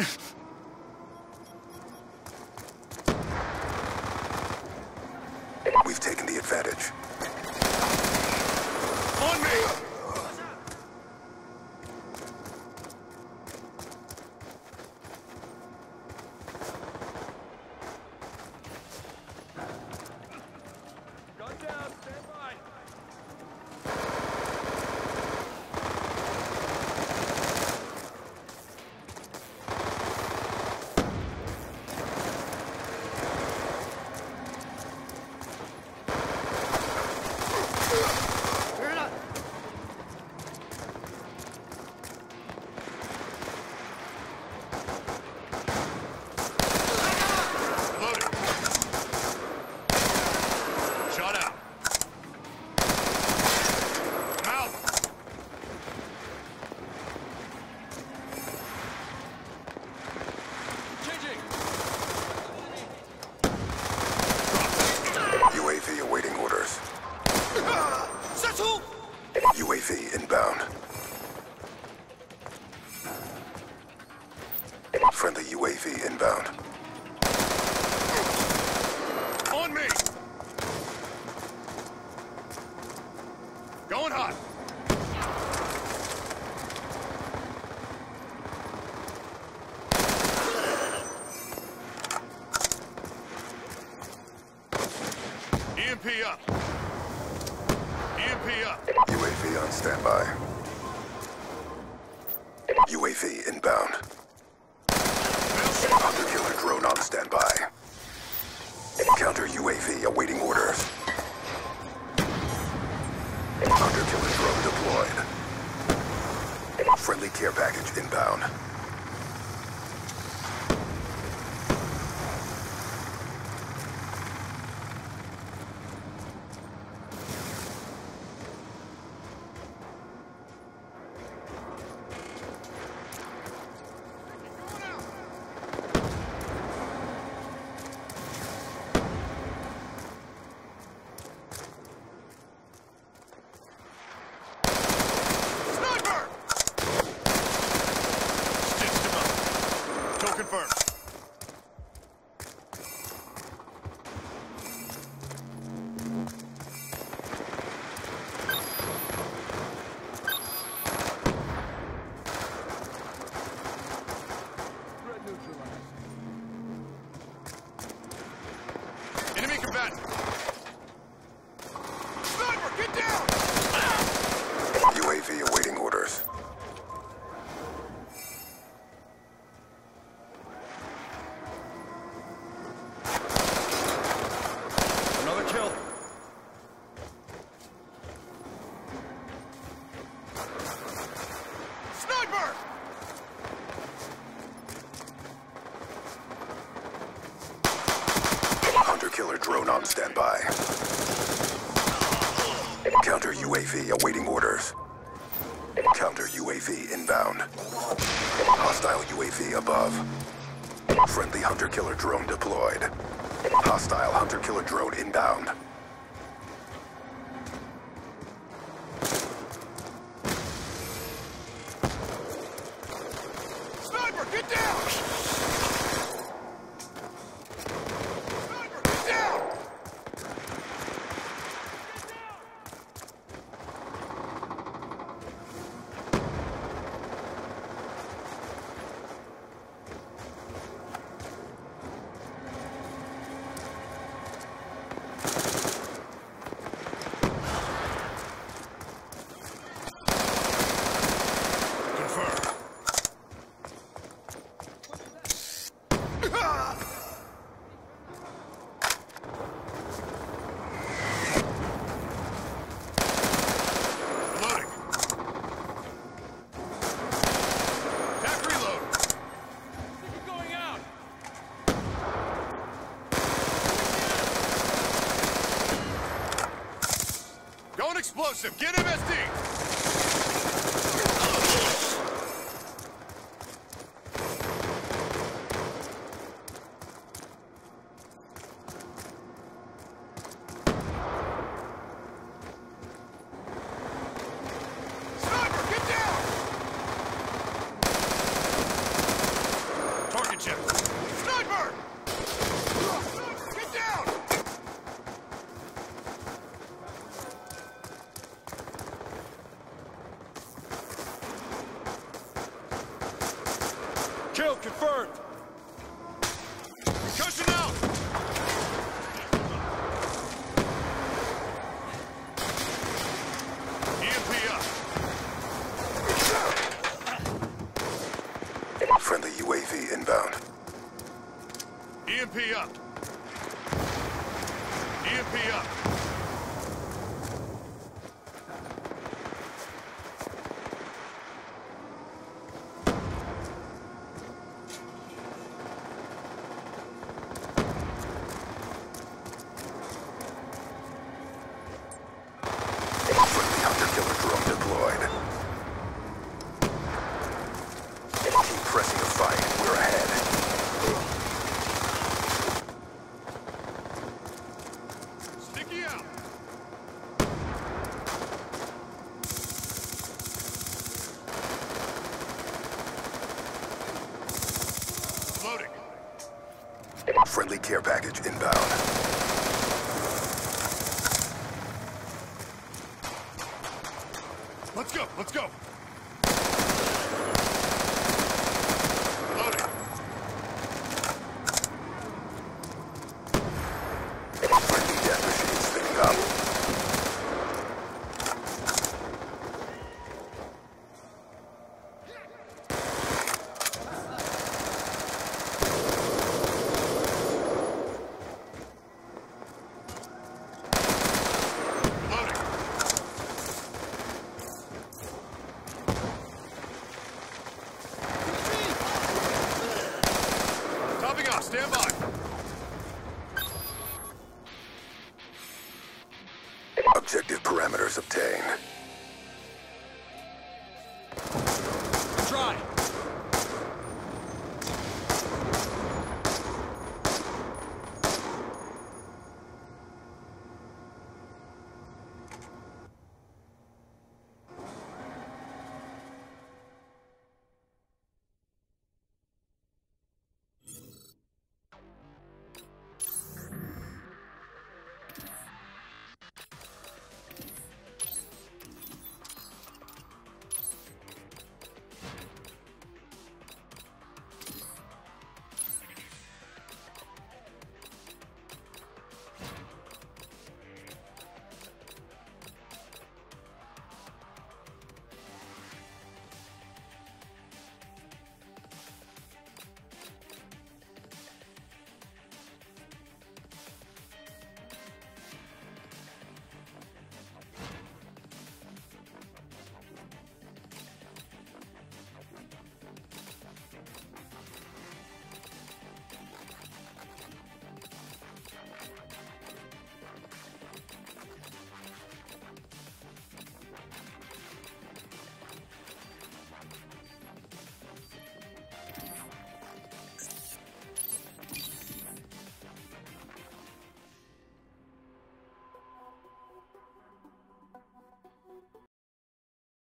We've taken the advantage. On me! UAV awaiting orders. UAV inbound. Friendly UAV inbound. On me! Going hot! EMP up! EMP up! UAV on standby. UAV inbound. Hunter killer drone on standby. Counter UAV awaiting orders. Hunter killer drone deployed. Friendly care package inbound. Confirmed. Enemy combatant. Sniper, get down! UAV awaiting orders. Kill. Sniper! Hunter killer drone on standby. Counter UAV awaiting orders. Counter UAV inbound. Hostile UAV above. Friendly hunter killer drone deployed. Hostile hunter killer drone inbound. Sniper, get down! Sniper, get down! Explosive, get MSD! Sniper, get down! confirmed. Concussion out. EMP up. Friendly UAV inbound. EMP up. EMP up. Friendly hunter-killer drone deployed. Keep pressing the fight. We're ahead. Sticky out. Loading. Friendly care package inbound. Let's go. Let's go. Loading. Friendly death machine spinning up. Loading. Topping off. Stand by. Objective parameters obtained.